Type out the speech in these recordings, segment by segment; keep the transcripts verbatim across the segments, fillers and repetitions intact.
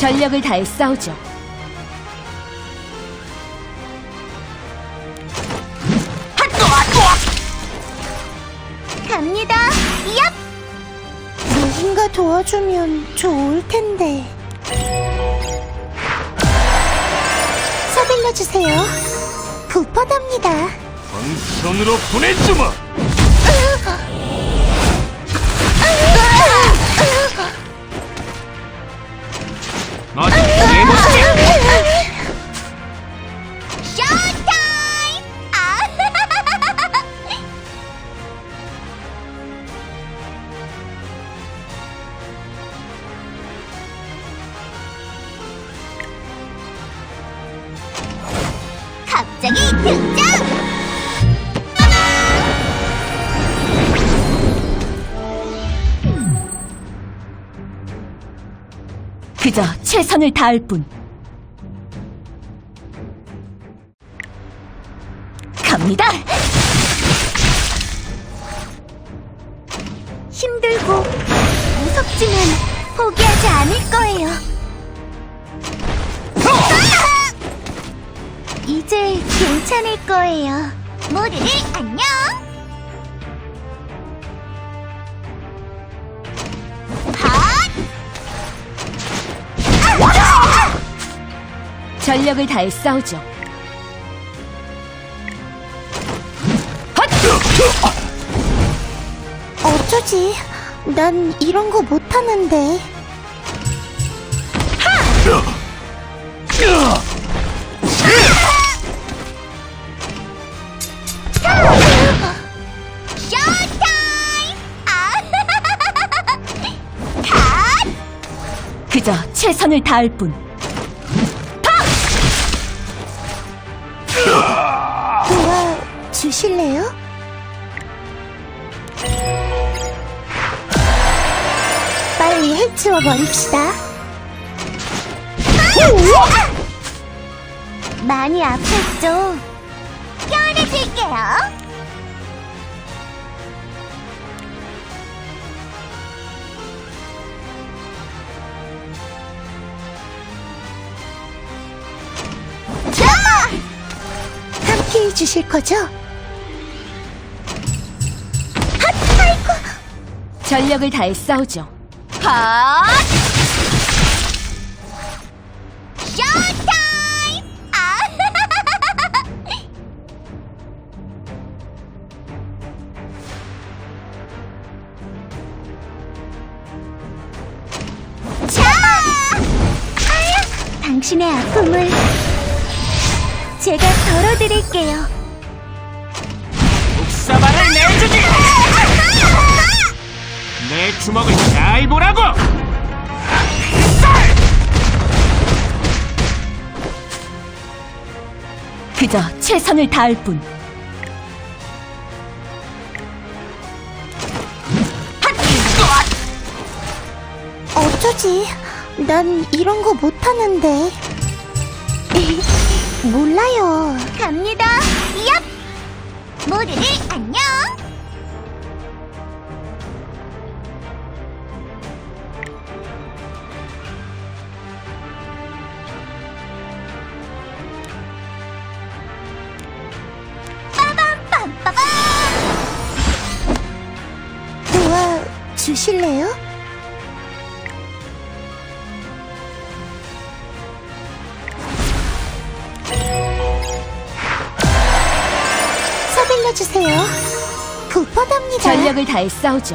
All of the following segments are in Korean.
전력을 다해 싸우죠. 갑니다. 얍! 누군가 도와주면 좋을 텐데. 서둘러주세요. 부퍼답니다. 광선으로 보내주마! 어디 해보시게! 쇼타임! 아! 갑자기 등장! 그저 최선을 다할 뿐. 갑니다! 힘들고 무섭지만 포기하지 않을 거예요. 이제 괜찮을 거예요. 모두들 안녕! 전력을 다해 싸우죠. 어쩌지? 난 이런 거 못하는데. 쇼타임! 그저 최선을 다할 뿐. 도와주실래요? 빨리 해치워 버립시다. 많이 아팠죠? 껴안아줄게요. 함께 해주실 거죠? 핫! 아이고! 전력을 다해 싸우죠. 핫! 쇼타임! 아! 자! 아야! 당신의 아픔을 제가 덜어드릴게요. 복사만을 내주지! 내 주먹을 잘 보라고! 그저 최선을 다할 뿐. 어쩌지? 난 이런 거 못하는데. 몰라요. 갑니다. 얍! 모두들 안녕! 빠밤빰빠밤! 도와주실래요? 서둘러주세요. 부퍼답니다. 전력을 다해 싸우죠.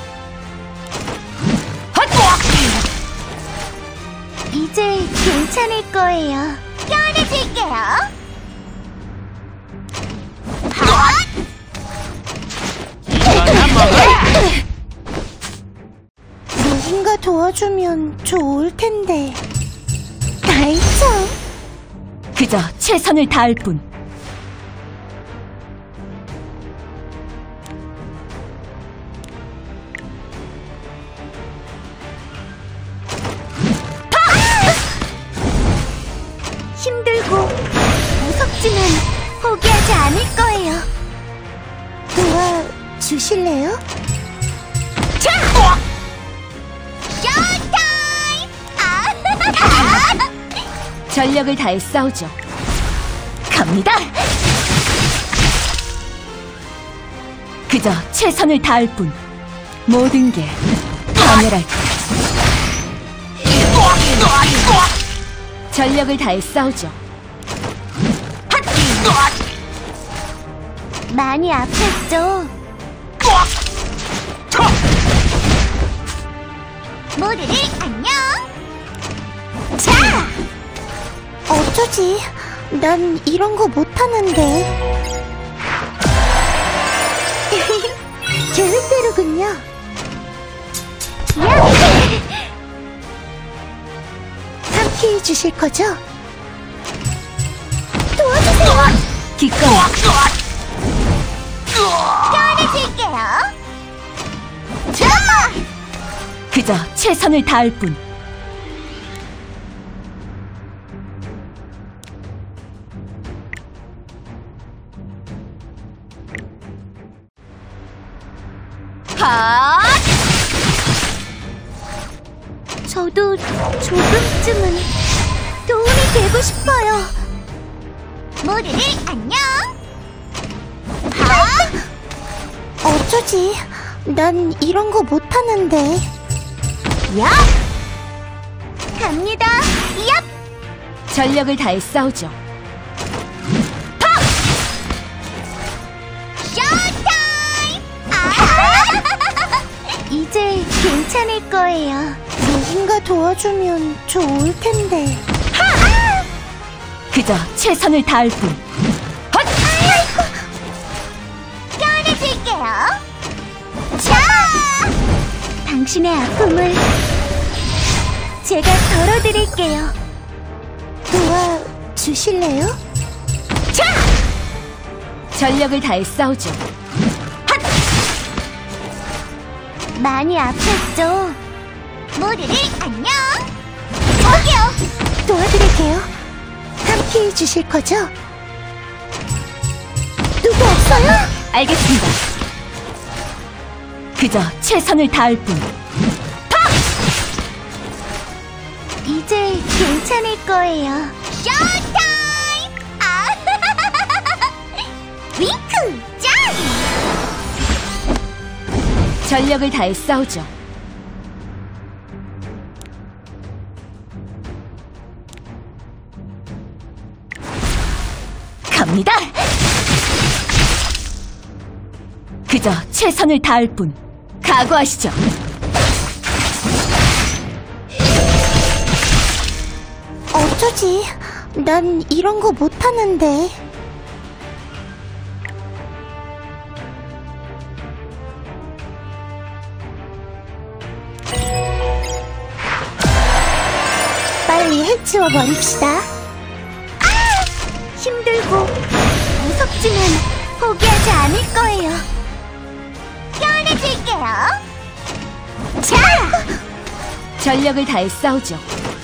이제 괜찮을 거예요. 껴안아줄게요. 이거나 먹어! 누군가 도와주면 좋을 텐데. 알죠? 그저 최선을 다할 뿐. 힘들고 무섭지만 포기하지 않을 거예요. 도와주실래요? 자! 쇼타임! 아! 전력을 다해 싸우죠. 갑니다! 그저 최선을 다할 뿐. 모든 게 파멸할 것. 전력을 다해 싸우죠. 많이 아팠죠? 모두들 안녕! 자! 어쩌지? 난 이런 거 못하는데. 계획대로군요. 야! 함께 해주실 거죠? 도와주세요! 기꺼이 편해질게요. 자! 그저 최선을 다할 뿐. 하! 저도 조금쯤은 도움이 되고 싶어요. 모두들 안녕. 하! 어쩌지? 난 이런 거 못하는데. 야! 갑니다. 얍! 전력을 다해 싸우죠. 쇼타임! 아! 이제 괜찮을 거예요. 누군가 도와주면 좋을 텐데. 그저 최선을 다할 뿐. 편해질게요. 자! 당신의 아픔을 제가 덜어드릴게요. 도와주실래요? 자! 전력을 다해 싸우죠. 많이 아팠죠? 모두들 안녕! 저기요! 도와드릴게요. 함께 해주실 거죠? 누구 없어요? 알겠습니다. 그저 최선을 다할 뿐. 이제 괜찮을 거예요. 쇼타임! 아! 윙크! 짠! 전력을 다해 싸우죠. 갑니다! 그저 최선을 다할 뿐. 각오하시죠. 어쩌지? 난 이런 거 못하는데. 빨리 해치워 버립시다. 아! 힘들고 무섭지만 포기하지 않을 거예요. 편해질게요. 자! 전력을 다해 싸우죠.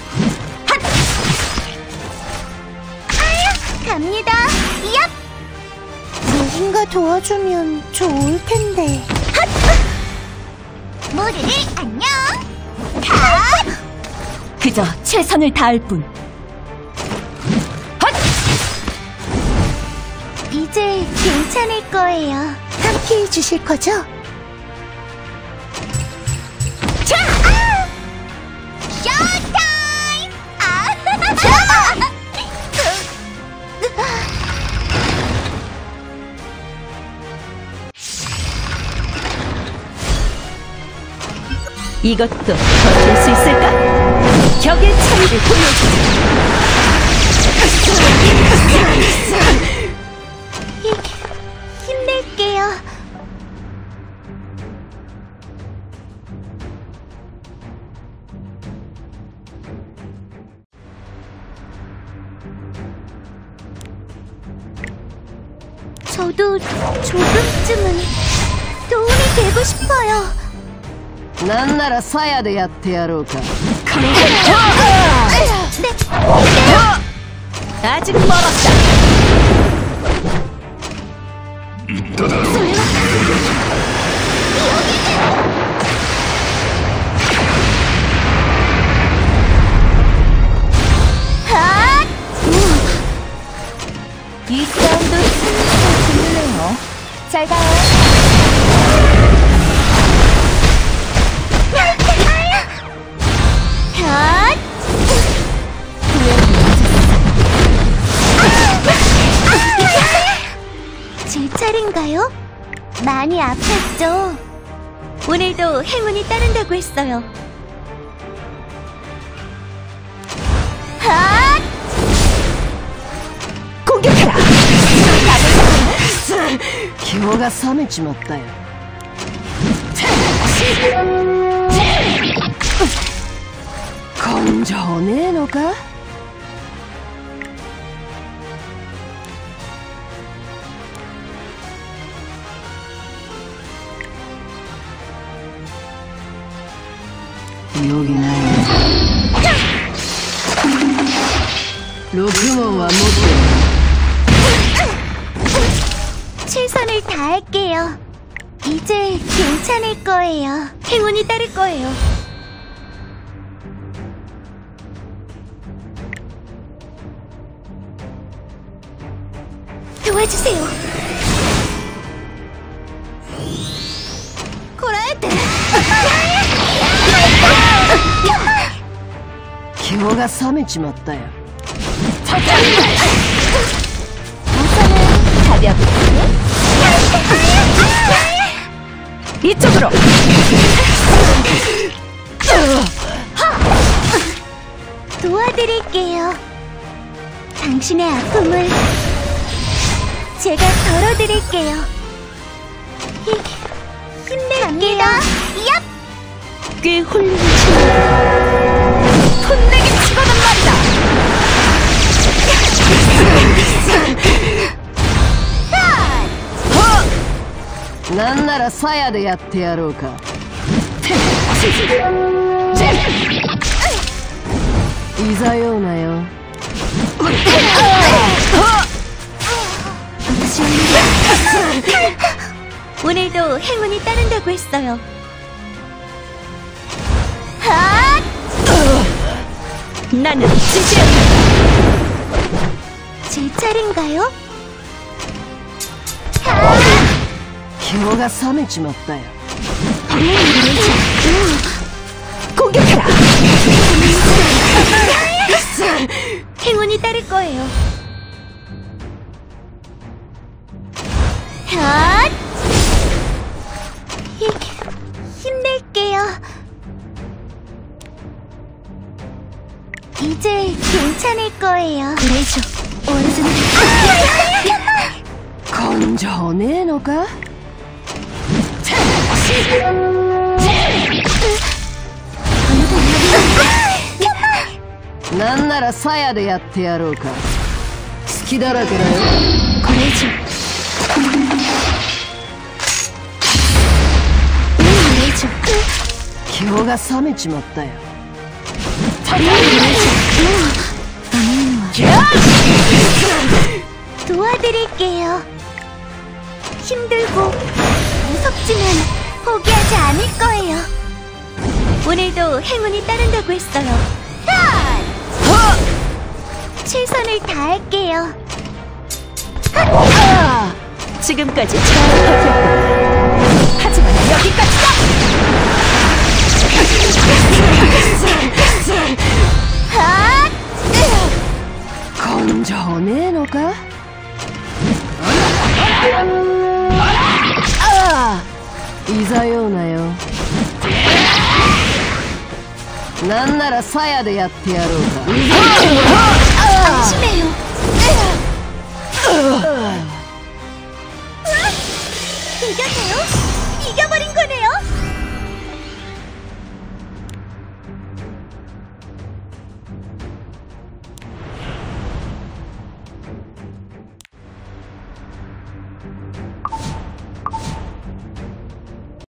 갑니다. 얍! 누군가 도와주면 좋을 텐데. 모두들 안녕. 가! 그저 최선을 다할 뿐. 이제 괜찮을 거예요. 함께 해주실 거죠? 자! 아! 쇼타임! 아! 자! 이것도 버틸 수 있을까? 격의 차이를 힘- 힘낼게요. 저도 조금쯤은 도움이 되고 싶어요. なんなら鞘でやってやろうか。 네. 아직 멀었다. 아! 싸움도 슬슬 들리네요. 잘 가요. 컷! 제 차례인가요? 많이 아팠죠? 오늘도 행운이 따른다고 했어요. 핫! 공격해라! 気が冷めちまったよ。根性ねえのか？よぎない。六問は持ってる。 최선을 다할게요. 이제 괜찮을 거예요. 행운이 따를 거예요. 도와주세요. 코라에테. 気が冷めちまったよ。 우선은 가볍게 이쪽으로. 도와드릴게요. 당신의 아픔을 제가 덜어드릴게요. 힘, 힘낼게요. 얍! 꽤 훌륭한 친구다. 혼내기 치고는 말이다. なんなら鞘でやってやろうか。いざようなよ。 오늘도 행운이 따른다고 했어요. 핫! 나는 지지 않는다. 제 차례인가요? 気が冷めちまったよ。 공격해라! 행운이 따를 거예요. 핫! 힘, 힘낼게요. 이제 괜찮을 거예요. 그래죠. 원숭이. 根性ねえのか？ なんなら鞘でやってやろうか。隙だらけだよ。 これ以上いい以上気が冷めちまったよ。 도와드릴게요. 힘들고 무섭지만 포기하지 않을 거예요. 오늘도 행운이 따른다고 했어요. 최선을 다할게요. 지금까지 잘 버텼다. 하지만 여기까지다. 핫! 根性ねえのか？ああ、いざようなよ。なんなら鞘でやってやろうか。 안심해요. 이겼네요. 이겨버린 거네요.